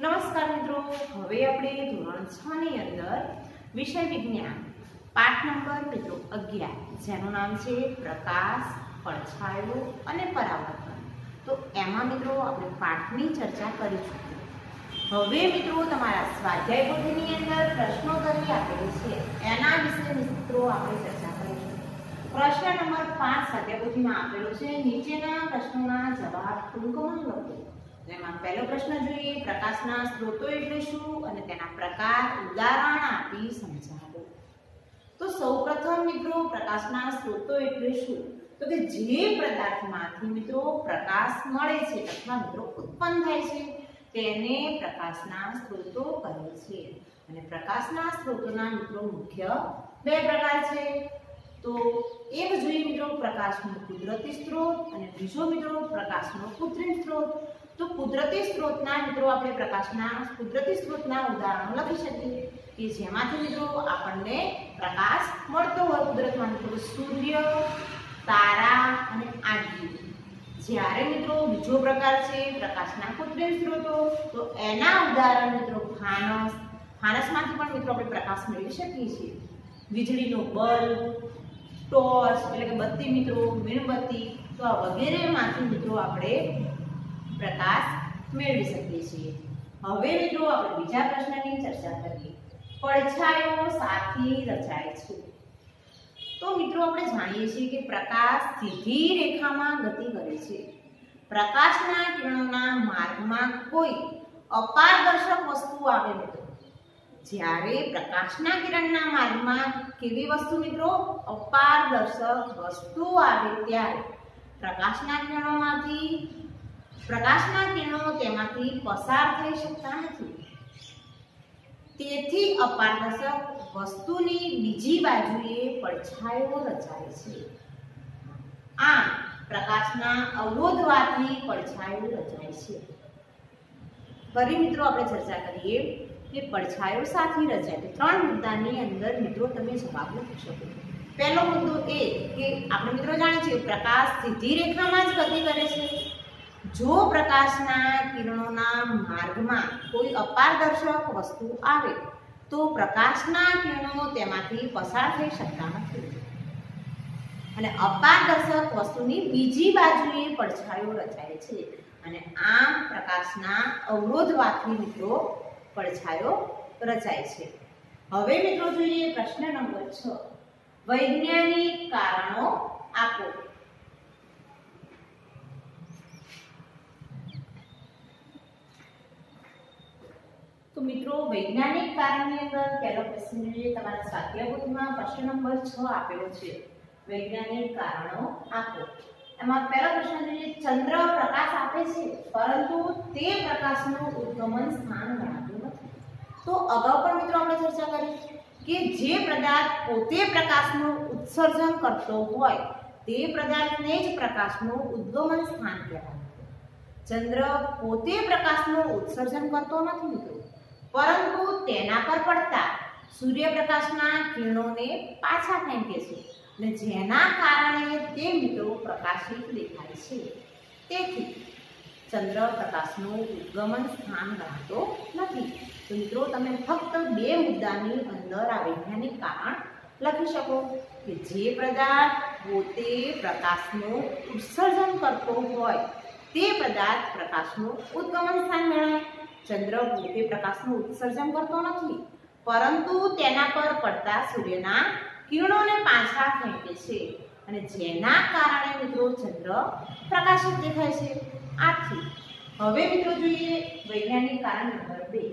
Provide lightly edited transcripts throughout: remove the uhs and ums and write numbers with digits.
નમસ્કાર મિત્રો, હવે આપણે ધોરણ 6 ની અંદર વિષય વિજ્ઞાન પાઠ નંબર મિત્રો 11 જેનું નામ છે પ્રકાશ, પડછાયો અને પરાવર્તન। તો એમાં મિત્રો આપણે પાઠની ચર્ચા કરીશું। હવે મિત્રો તમારા સ્વાધ્યાય પોથીની અંદર પ્રશ્નોત્તરી આપેલી છે, એના વિશે મિત્રો આપણે ચર્ચા કરીશું। પ્રશ્ન નંબર 5 સ્વાધ્યાય પોથીમાં આપેલો છે। નીચેના પ્રશ્નોના જવાબ ટૂંકમાં લખો। એમાં પહેલો પ્રશ્ન જોઈએ, પ્રકાશના સ્ત્રોતો એટલે શું અને તેના પ્રકાર ઉદાહરણ આપી સમજાવો। તો સૌપ્રથમ મિત્રો પ્રકાશના સ્ત્રોતો એટલે શું? તો કે જે પદાર્થમાંથી મિત્રો પ્રકાશ મળે છે અથવા મિત્રો ઉત્પન્ન થાય છે તેને પ્રકાશના સ્ત્રોતો કહે છે। અને પ્રકાશના સ્ત્રોતોના મિત્રો મુખ્ય બે પ્રકાર છે। તો એક જોઈએ મિત્રો પ્રકાશનો કુદરતી સ્ત્રોત અને બીજો મિત્રો પ્રકાશનો કૃત્રિમ સ્ત્રોત। તો કુદરતી સ્ત્રોતના મિત્રો આપણે પ્રકાશના કુદરતી સ્ત્રોતના ઉદાહરણો લખી શકીએ કે જેમાંથી મિત્રો આપણને પ્રકાશ મળતો હોય કુદરતમાં, મિત્રો સૂર્ય, તારા અને આદિ। જ્યારે મિત્રો બીજો પ્રકાર છે પ્રકાશના કૃત્રિમ સ્ત્રોતો, તો એના ઉદાહરણ મિત્રો ફાનસ, ફાનસમાંથી પણ મિત્રો આપણે પ્રકાશ મેળવી શકીએ છીએ। વીજળીનો બલ્બ, ટોર્ચ એટલે કે બત્તી મિત્રો, મીણબત્તી, તો આ વગેરેમાંથી મિત્રો આપણે પ્રકાશ મેળવી શકીએ છીએ। હવે મિત્રો આપણે બીજા પ્રશ્નની ચર્ચા કરીએ, પડછાયો શાથી રચાય છે? તો મિત્રો આપણે જાણીએ છીએ કે પ્રકાશ સીધી રેખામાં ગતિ કરે છે। પ્રકાશના કિરણોના માર્ગમાં કોઈ અપારદર્શક વસ્તુ આવે મિત્રો, જ્યારે પ્રકાશના કિરણના માર્ગમાં કેવી વસ્તુ મિત્રો? અપારદર્શક વસ્તુ આવે ત્યારે પ્રકાશના કિરણો તેમાંથી પસાર થઈ શકતા નથી। તેથી અપારદર્શક વસ્તુની બીજી બાજુએ પડછાયો રચાય છે। આમ પ્રકાશના અવરોધવાથી પડછાયો રચાય છે। ફરી મિત્રો આપણે ચર્ચા કરીએ કે પડછાયો શાથી રચાય? તો ત્રણ મુદ્દાની અંદર મિત્રો તમે જવાબ લખી શકો। પહેલો મુદ્દો એ કે આપણે મિત્રો જાણીએ છીએ પ્રકાશ સીધી રેખામાં જ ગતિ કરે છે। જો પ્રકાશના કિરણોના માર્ગમાં કોઈ અપારદર્શક વસ્તુ આવે તો પ્રકાશના કિરણો તેમાંથી પસાર થઈ શકતા નથી અને અપારદર્શક વસ્તુની બીજી બાજુએ પડછાયો રચાય છે। અને આમ પ્રકાશના અવરોધવાથી મિત્રો પડછાયો રચાય છે। હવે મિત્રો જોઈએ પ્રશ્ન નંબર 6, વૈજ્ઞાનિક કારણો આપો। તો મિત્રો વૈજ્ઞાનિક કારણની અંદર પહેલો પ્રશ્ન જોઈએ, તમારા સ્વાધ્યાય પોથીમાં પ્રશ્ન નંબર 6 આપેલો છે, વૈજ્ઞાનિક કારણો આપો। એમાં પહેલો પ્રશ્ન જોઈએ, ચંદ્ર પ્રકાશ આપે છે પરંતુ તે પ્રકાશનું ઉદ્ગમન સ્થાન ગણાતું નથી। તો અગાઉ પણ મિત્રો આપણે ચર્ચા કરી કે જે પદાર્થ પોતે પ્રકાશનું ઉત્સર્જન કરતો હોય તે પદાર્થને જ પ્રકાશનું ઉદ્ગમન સ્થાન કહેવાય। ચંદ્ર પોતે પ્રકાશનું ઉત્સર્જન કરતો નથી મિત્રો, પરંતુ તેના પર પડતા સૂર્યપ્રકાશના કિરણોને પાછા ફેંકે છે અને જેના કારણે તે મિત્રો પ્રકાશિત દેખાય છે। તેથી ચંદ્ર પ્રકાશનું ઉદ્ગમન સ્થાન ગણાતો નથી। તો મિત્રો તમે ફક્ત બે મુદ્દાની અંદર આ વૈજ્ઞાનિક કારણ લખી શકો કે જે પદાર્થ પોતે પ્રકાશનું ઉત્સર્જન કરતો હોય તે પદાર્થ પ્રકાશનું ઉદ્ગમન સ્થાન ગણાય। ચંદ્ર પોતે પ્રકાશનું ઉત્સર્જન કરતો નથી, પરંતુ તેના પર પડતા સૂર્યના કિરણોને પાછા ફેંકે છે અને જેના કારણે મિત્રો ચંદ્ર પ્રકાશિત દેખાય છે। આથી હવે મિત્રો જોઈએ વૈજ્ઞાનિક કારણ નંબર 2,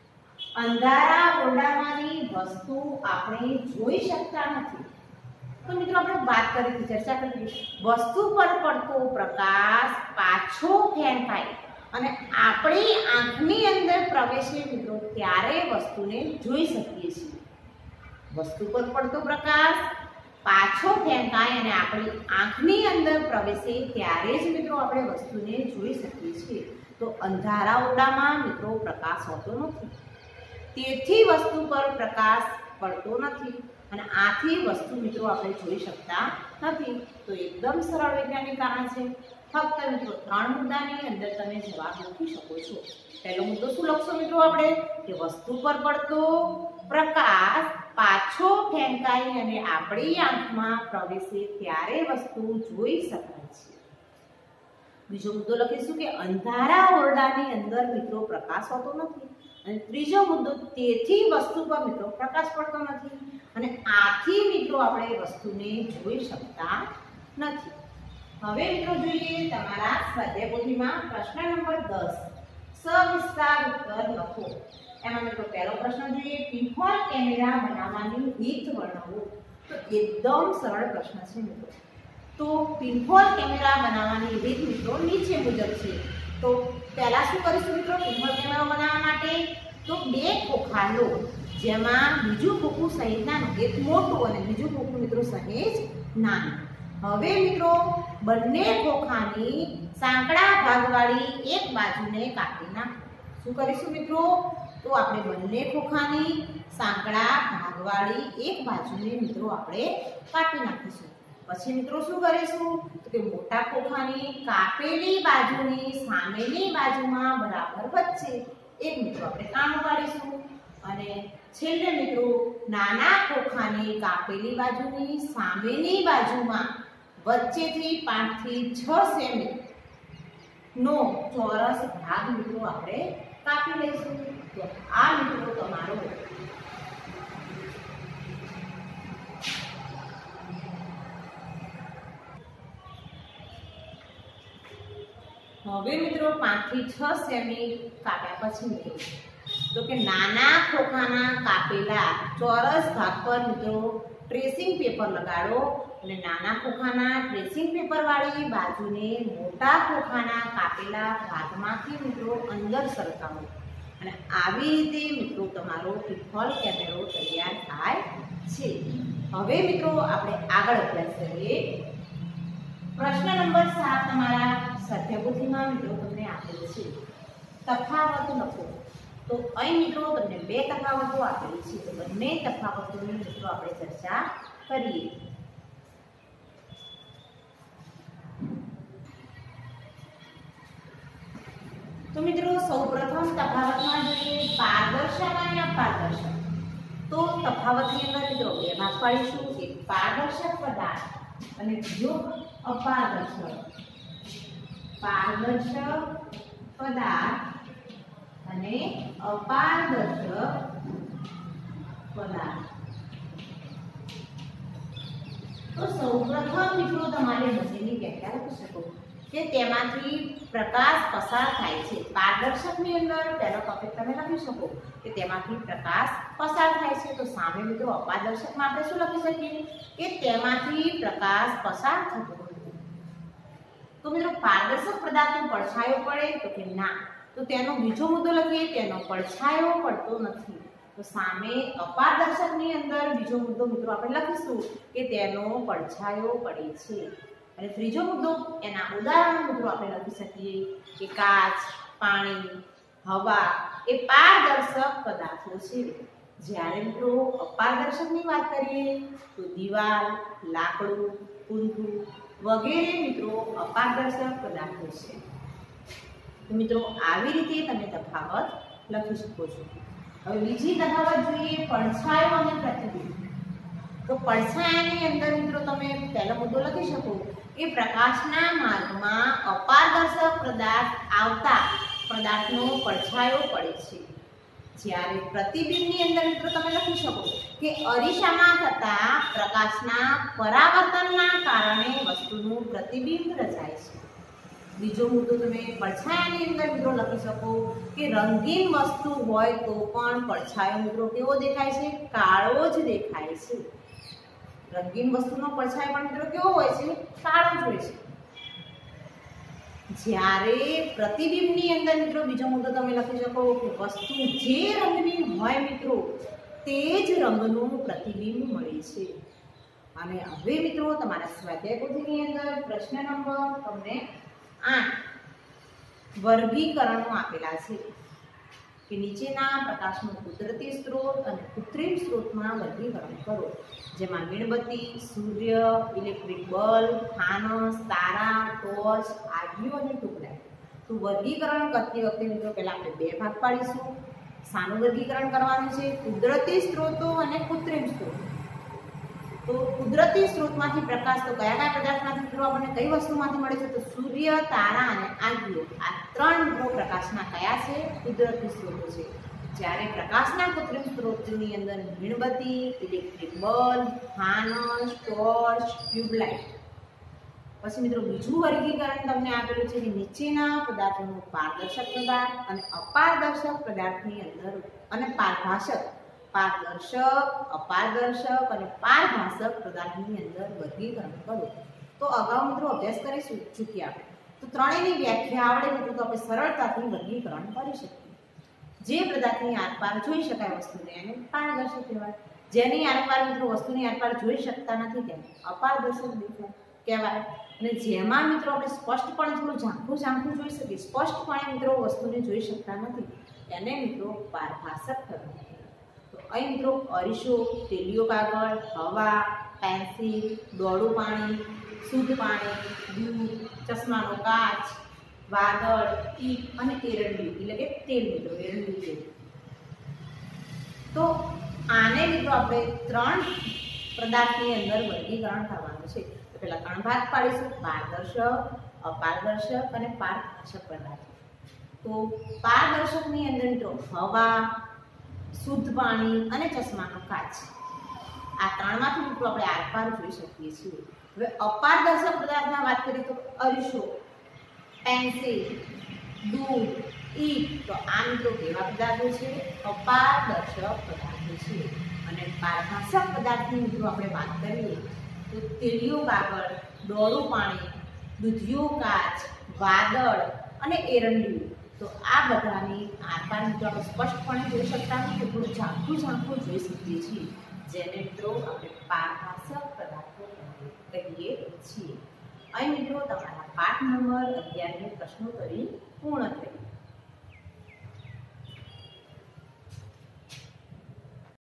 અંધારા ઓરડામાંની વસ્તુ આપણે જોઈ શકતા નથી। તો મિત્રો આપણે વાત કરી ચર્ચા કરી, વસ્તુ પર પડતો પ્રકાશ પાછો ફેંકાય અને આપણી આંખની અંદર પ્રવેશે મિત્રો ત્યારે વસ્તુને જોઈ શકીએ છીએ। વસ્તુ પર પડતો પ્રકાશ પાછો ફેંકાય અને આપણી આંખની અંદર પ્રવેશે ત્યારે જ મિત્રો આપણે વસ્તુને જોઈ શકીએ છીએ। તો અંધારા ઓરડામાં મિત્રો પ્રકાશ હોતો નથી, તેથી વસ્તુ પર પ્રકાશ પડતો નથી અને આથી વસ્તુ મિત્રો આપણે જોઈ શકતા નથી। તો એકદમ સરળ વૈજ્ઞાનિક કારણ છે। ફક્ત મિત્રો 3 મુદ્દાની અંદર તમે જવાબ લખી શકો છો. પહેલો મુદ્દો શું લખશો મિત્રો આપણે કે વસ્તુ પર પડતો પ્રકાશ પાછો ફેંકાઈ અને આપણી આંખમાં પ્રવેશે ત્યારે વસ્તુ જોઈ શકાય છે. બીજો મુદ્દો લખીશું કે અંધારા ઓરડાની અંદર મિત્રો પ્રકાશ હોતો નથી. અને ત્રીજો મુદ્દો તેથી વસ્તુ પર મિત્રો પ્રકાશ પડતો નથી અને આથી મિત્રો આપણે વસ્તુને જોઈ શકતા નથી. હવે મિત્રો જોઈએ તમારા સ્વાધ્યાય પોથીમાં પ્રશ્ન નંબર 10 સવિસ્તાર ઉત્તર લખો. એમાં મિત્રો પહેલો પ્રશ્ન જોઈએ પિનહોલ કેમેરા બનાવવાની રીત વર્ણવો. તો એકદમ સરળ પ્રશ્ન છે મિત્રો. તો પિનહોલ કેમેરા બનાવવાની રીત મિત્રો નીચે મુજબ છે. તો પહેલા શું કરીશું મિત્રો પિનહોલ કેમેરો બનાવવા માટે તો બે ખોખા લો જેમાં બીજું ખોખું સહેજ નાનું એક મોટું અને બીજું ખોખું મિત્રો સહેજ નાનું. હવે મિત્રો બંને ખોખાની સાંકડા ભાગવાળી એક બાજુને કાપી નાખો. શું કરીશું મિત્રો તો આપણે બંને ખોખાની સાંકડા ભાગવાળી એક બાજુને મિત્રો આપણે કાપી નાખીશું. પછી મિત્રો શું કરીશું તો કે મોટા ખોખાની કાપેલી બાજુની સામેની બાજુમાં બરાબર વચ્ચે એક મિત્રો આપણે કાણું પાડીશું અને છેલ્લે મિત્રો નાના ખોખાની કાપેલી બાજુની સામેની બાજુમાં વચ્ચેથી 5 થી 6 સેમી નો ચોરસ ભાગ મિત્રો આપણે કાપી લઈશું. તો આ મિત્રો તમારો હવે મિત્રો 5 થી 6 સેમી કાપ્યા પછી મિત્રો તો કે નાના ખોખાના કાપેલા ચોરસ ભાગ પર મિત્રો ટ્રેસિંગ પેપર લગાડો અને નાના ખોખાના ટ્રેસિંગ પેપર વાળી બાજુને મોટા ખોખાના કાપેલા ભાગમાંથી મિત્રો અંદર સરકાવો અને આવી રીતે મિત્રો તમારો પિનહોલ કેમેરો તૈયાર થાય છે. હવે મિત્રો આપણે આગળ અભ્યાસ કરીએ. પ્રશ્ન નંબર 7 તમારા સ્વાધ્યાયપોથીમાં મિત્રો તમને આપેલ છે તફાવત લખો. તો અહીં મિત્રો તમને બે તફાવતો આપેલી છે. તો બંને તફાવતોની મિત્રો આપણે ચર્ચા કરીએ. તો મિત્રો સૌપ્રથમ તફાવતમાં જોઈએ પારદર્શક અને અપારદર્શક. તો તફાવતની અંદર મિત્રો બે ભાગ પાડીશું. એક પારદર્શક પદાર્થ અને બીજો અપારદર્શક. પારદર્શક પદાર્થ અને અપારદર્શક પદાર્થ. તો સૌપ્રથમ મિત્રો તમારે બંનેની વ્યાખ્યા લખી શકો કે તેમાંથી પ્રકાશ પસાર થાય છે. પારદર્શકની અંદર પહેલો ટોપિક તમે લખી શકો કે તેમાંથી પ્રકાશ પસાર થાય છે. તો સામે મિત્રો અપારદર્શકમાં આપણે શું લખી શકીએ કે તેમાંથી પ્રકાશ પસાર થતો નથી. તો મિત્રો પારદર્શક પદાર્થનો પડછાયો પડે તો કે ના. તો તેનો બીજો મુદ્દો લખીએ તેનો પડછાયો પડતો નથી. તો સામે અપારદર્શકની અંદર બીજો મુદ્દો મિત્રો આપણે લખીશું કે તેનો પડછાયો પડે છે. અને ત્રીજો મુદ્દો એના ઉદાહરણ મિત્રો આપણે લખી શકીએ કે કાચ, પાણી, હવા એ પારદર્શક પદાર્થો છે. જ્યારે મિત્રો અપારદર્શકની વાત કરીએ તો દિવાલ, લાકડું, કૂંડું વગેરે મિત્રો અપારદર્શક પદાર્થો છે. તો મિત્રો આવી રીતે તમે તફાવત લખી શકો છો. હવે બીજી તફાવત જોઈએ પડછાયો અને પ્રતિબિંબ. તો પડછાયાની અંદર મિત્રો તમે પહેલો મુદ્દો લખી શકો કે પ્રકાશના માર્ગમાં અપારદર્શક પદાર્થ આવતા પદાર્થનો પડછાયો પડે છે. જ્યારે પ્રતિબિંબની અંદર મિત્રો તમે લખી શકો કે અરીસામાં થતા પ્રકાશના પરાવર્તનના કારણે વસ્તુનું પ્રતિબિંબ રચાય છે. બીજો મુદ્દો તમે પડછાયાની અંદર મિત્રો લખી શકો કે રંગીન વસ્તુ હોય તો પણ પડછાયો મિત્રો કેવો દેખાય છે? કાળો જ દેખાય છે. રંગીન વસ્તુનો પડછાયો પણ મિત્રો કેવો હોય છે? કાળો જ હોય છે. જ્યારે પ્રતિબિંબની અંદર મિત્રો બીજો મુદ્દો તમે લખી શકો કે વસ્તુ જે રંગની હોય મિત્રો તે જ રંગનું પ્રતિબિંબ મળે છે. અને હવે મિત્રો તમારા સ્વાધ્યાય પોથીની અંદર પ્રશ્ન નંબર તમને 8 વર્ગીકરણો આપેલા છે. કે નીચેના પ્રકાશનું કુદરતી સ્ત્રોત અને કૃત્રિમ સ્ત્રોતમાં વર્ગીકરણ કરો, જેમાં મીણબત્તી, સૂર્ય, ઇલેક્ટ્રિક બલ્બ, ફાનસ, તારા, ટોર્ચ, આગિયો અને ટ્યુબલાઇટ. તો વર્ગીકરણ કરતી વખતે મિત્રો પહેલા આપણે બે ભાગ પાડીશું. શાનું વર્ગીકરણ કરવાનું છે? કુદરતી સ્ત્રોતો અને કૃત્રિમ સ્ત્રોતો. તો કુદરતી સ્ત્રોતમાંથી પ્રકાશ તો કયા કયા પદાર્થમાંથી મિત્રો આપણને કઈ વસ્તુમાંથી મળે છે? તો સૂર્ય, તારા અને આગિયો, આ ત્રણ મિત્રો પ્રકાશના કયા છે? કુદરતી સ્ત્રોતો છે. જ્યારે પ્રકાશના કૃત્રિમ સ્ત્રોતની અંદર મીણબત્તી, ઇલેક્ટ્રિક બલ્બ, ફાનસ, ટોર્ચ, ટ્યુબલાઇટ. પછી મિત્રો બીજું વર્ગીકરણ તમને આપેલું છે કે નીચેના પદાર્થોનું પારદર્શક પદાર્થ અને અપારદર્શક પદાર્થની અંદર અને પારભાષક, અપારદર્શક અને પારભાષક પદાર્થની અંદર વર્ગીકરણ કરો. તો અગાઉ મિત્રો અભ્યાસ કરી ચૂક્યા આપણે. તો ત્રણેયની વ્યાખ્યા આવડે મિત્રો તો આપણે સરળતાથી વર્ગીકરણ કરી શકીએ. જે પદાર્થની આરપાર જોઈ શકાય વસ્તુને એને પારદર્શક કહેવાય. જેની આરપાર મિત્રો વસ્તુની આરપાર જોઈ શકતા નથી તેને અપારદર્શક કહેવાય. અને જેમાં મિત્રો આપણે સ્પષ્ટપણે થોડું ઝાંખું જોઈ શકીએ, સ્પષ્ટપણે મિત્રો વસ્તુને જોઈ શકતા નથી, એને મિત્રો પારભાષક કહેવાય. તો અહીં મિત્રો અરીસો, તેલીયો કાગળ, હવા, પેન્સિલ, ડોળું પાણી, શુદ્ધ પાણી, દૂધ, ચશ્માનો કાચ, વાદળ, ઈટ અને એરંડિયું એટલે કે તેલ મિત્રો, એરંડિયું તેલ. તો આને મિત્રો આપણે ત્રણ પદાર્થની અંદર વર્ગીકરણ કરવાનું છે. તો પહેલા ત્રણ ભાગ પાડીશું: પારદર્શક, અપારદર્શક અને પારભાષક પદાર્થ. તો પારદર્શકની અંદર મિત્રો હવા, શુદ્ધ પાણી અને ચશ્માનો કાચ, આ ત્રણમાંથી મિત્રો આપણે આરપાર જોઈ શકીએ છીએ. હવે અપારદર્શક પદાર્થમાં વાત કરીએ તો અરીસો, પેન્સિલ, દૂધ, ઈટ. તો આ મિત્રો કેવા પદાર્થો છે? અપારદર્શક પદાર્થો છે. અને પારભાષક પદાર્થની મિત્રો આપણે વાત કરીએ તો તેલીયો કાગળ, ડોળું પાણી, દૂધિયો કાચ, વાદળ અને એરંડિયું. તો આ બધાની આરપાર મિત્રો આપણે સ્પષ્ટપણે જોઈ શકતા નથી, થોડું ઝાંખું જોઈ શકીએ છીએ, જેને મિત્રો આપણે પારભાષક પદાર્થો કહીએ છીએ. અહીં મિત્રો તમારા પાઠ નંબર 11 પ્રશ્નોત્તરી